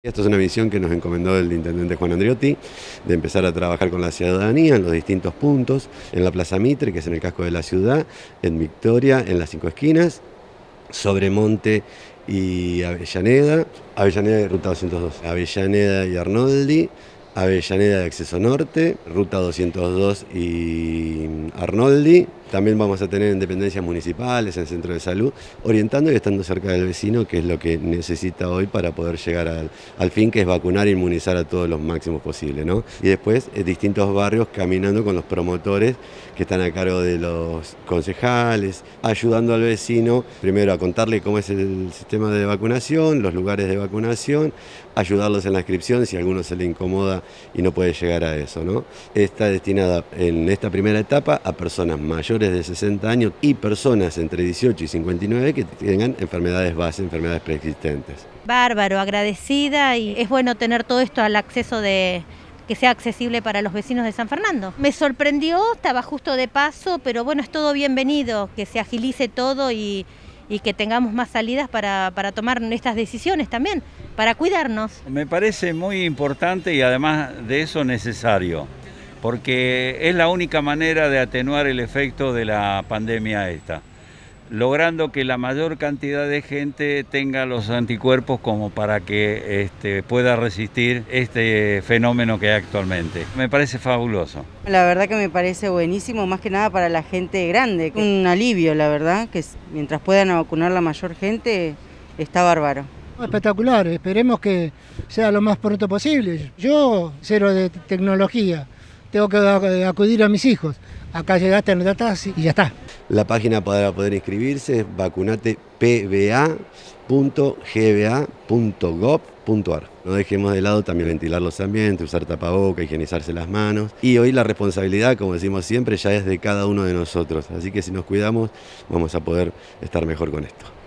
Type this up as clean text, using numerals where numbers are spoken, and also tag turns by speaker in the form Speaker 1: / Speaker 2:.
Speaker 1: Esta es una misión que nos encomendó el intendente Juan Andriotti, de empezar a trabajar con la ciudadanía en los distintos puntos, en la Plaza Mitre, que es en el casco de la ciudad, en Victoria, en las 5 esquinas, Sobremonte y Avellaneda, Avellaneda y Ruta 202, Avellaneda y Arnoldi, Avellaneda de Acceso Norte, Ruta 202 y Arnoldi. También vamos a tener en dependencias municipales, en centro de salud, orientando y estando cerca del vecino, que es lo que necesita hoy para poder llegar al fin, que es vacunar e inmunizar a todos los máximos posibles, ¿no? Y después distintos barrios caminando con los promotores que están a cargo de los concejales, ayudando al vecino, primero a contarle cómo es el sistema de vacunación, los lugares de vacunación, ayudarlos en la inscripción si a alguno se le incomoda y no puede llegar a eso, ¿no? Está destinada en esta primera etapa a personas mayores de 60 años y personas entre 18 y 59 que tengan enfermedades base, enfermedades preexistentes.
Speaker 2: Bárbaro, agradecida, y es bueno tener todo esto al acceso que sea accesible para los vecinos de San Fernando. Me sorprendió, estaba justo de paso, pero bueno, es todo bienvenido, que se agilice todo y que tengamos más salidas para tomar estas decisiones también, para cuidarnos.
Speaker 3: Me parece muy importante y además de eso necesario, porque es la única manera de atenuar el efecto de la pandemia esta, logrando que la mayor cantidad de gente tenga los anticuerpos como para que pueda resistir este fenómeno que hay actualmente. Me parece fabuloso.
Speaker 4: La verdad que me parece buenísimo, más que nada para la gente grande. Un alivio, la verdad, que mientras puedan vacunar la mayor gente, está bárbaro.
Speaker 5: Espectacular, esperemos que sea lo más pronto posible. Yo, cero de tecnología, tengo que acudir a mis hijos. Acá llegaste, anotaste y ya está.
Speaker 1: La página para poder inscribirse es vacunatepba.gba.gov.ar. No dejemos de lado también ventilar los ambientes, usar tapabocas, higienizarse las manos. Y hoy la responsabilidad, como decimos siempre, ya es de cada uno de nosotros. Así que si nos cuidamos, vamos a poder estar mejor con esto.